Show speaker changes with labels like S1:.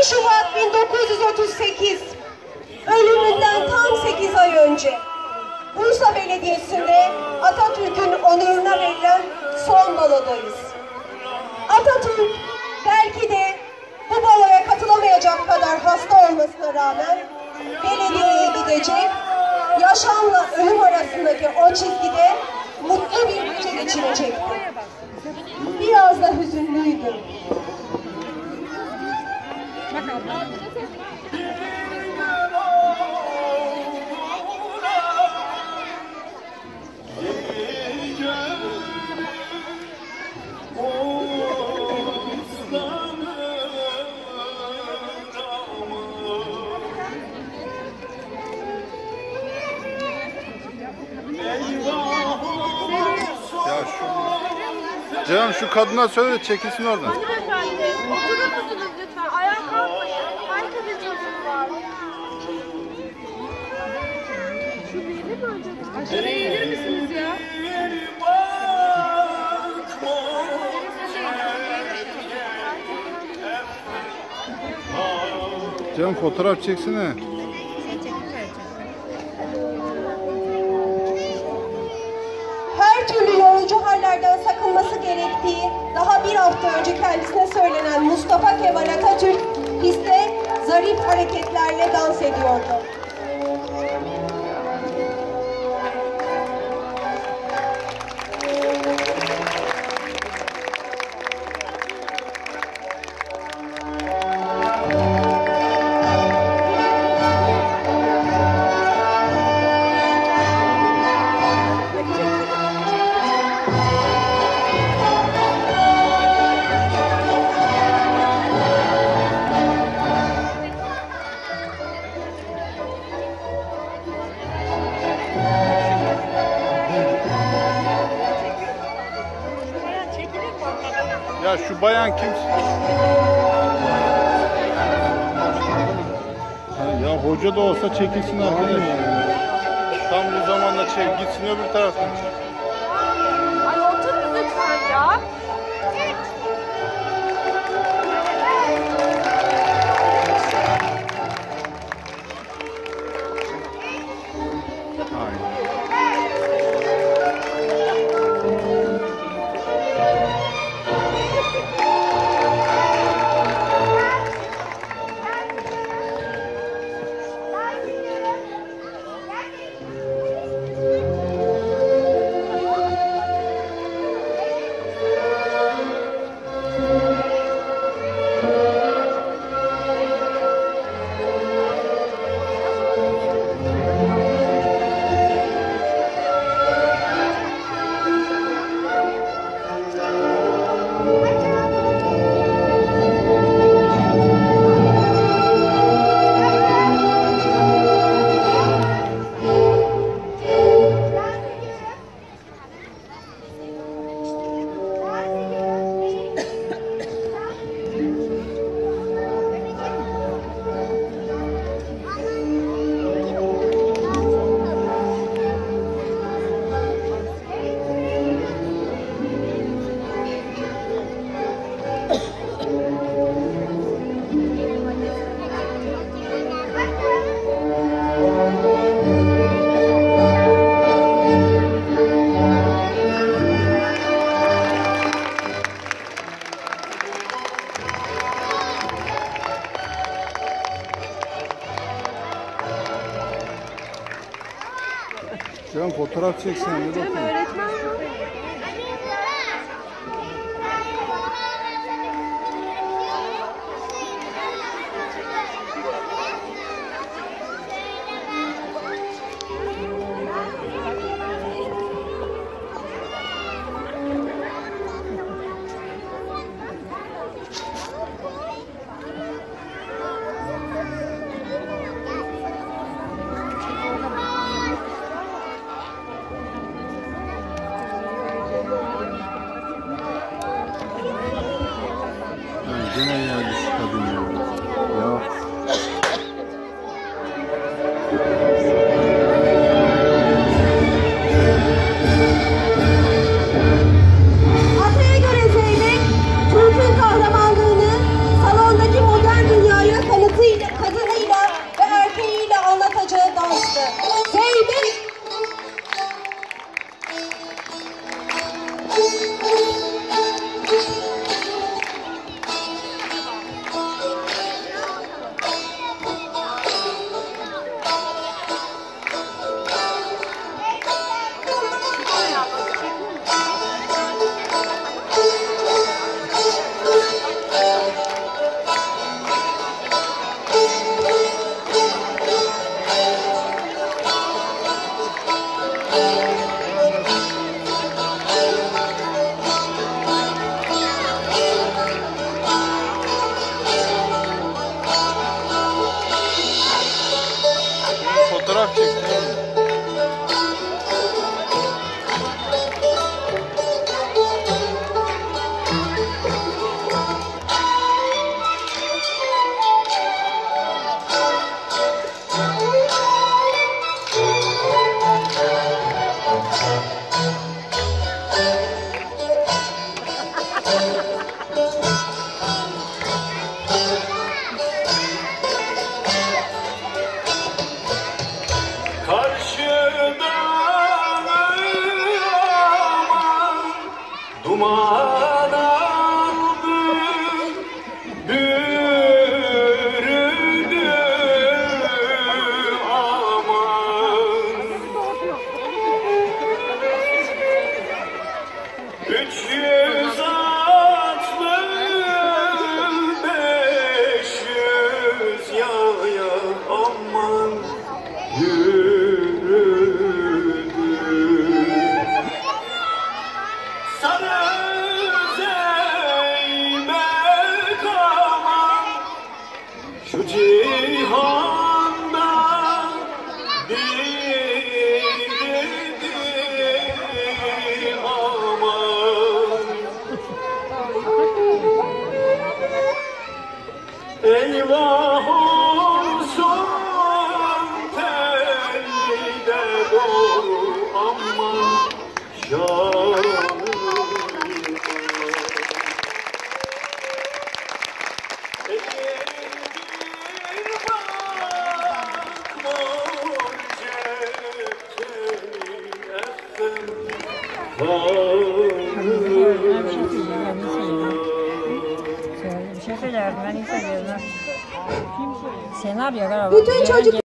S1: Şubat 1938, ölümünden tam 8 ay önce Bursa Belediyesi'nde Atatürk'ün onuruna verilen son balodayız. Atatürk belki de bu baloya katılamayacak kadar hasta olmasına rağmen belediyeye gidecek, yaşamla ölüm arasındaki o çizgide mutlu bir gece geçirecekti. Biraz da hüzünlüydü.
S2: Canım şu kadına söyle de çekilsin oradan.
S3: Hanımefendi, oturur musunuz lütfen? Ayağa kalkmayın. Herkesin çocuğu var. Şu birini mi acaba? Aşağıya gelir misiniz ya?
S2: Canım fotoğraf çeksene.
S1: Her türlü yorucu hallerden sakınması gerektiği daha bir hafta önce kendisine söylenen Mustafa Kemal Atatürk piste zarif hareketlerle dans ediyordu.
S2: Ya şu bayan kim? Ya hoca da olsa çekilsin arkadaş. Tam bu zamanda çek, gitsin öbür taraftan çek.
S3: Ay oturun lütfen ya.
S2: Canım fotoğraf çeksin.
S3: Canım öğretmen.
S2: fotoğraf çeksin.
S4: Duman aldı, bürüdü aman. 300 atlı, 500 yaya aman yürüdü. Sarı zeybek aman, şu cihanda bildirdi aman. Eyvah olsun telde doğru aman canım.
S5: Bir şey söylerdim, ben iyi seviyorum. Senaryo galiba.
S1: Bütün çocuk